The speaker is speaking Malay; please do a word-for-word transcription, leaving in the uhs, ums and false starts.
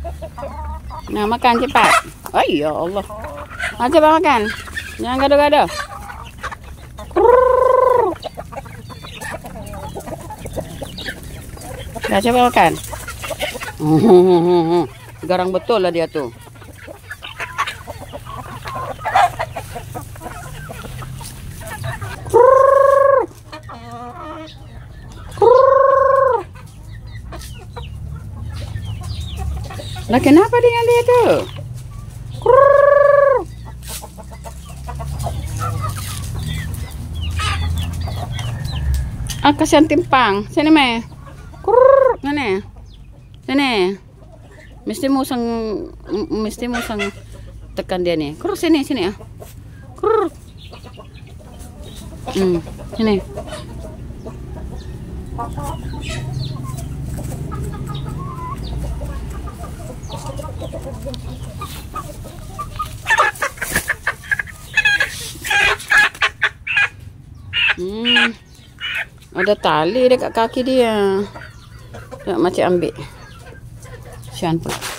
Nah, makan cepat. Oh, ya Allah. Ah, cepat makan. Jangan gaduh-gaduh. Dah cepat makan. Garang betul lah dia tu. Lah kenapa dengan dia tu? Ah, kasihan timpang. Sini me. Mana? Sini. Mesti musang, mesti musang tekan dia ni. Kurus sini, sini ah. Kurus. Hmm, sini. Hmm. Ada tali dekat kaki dia. Tak macam ambil. Sian pula.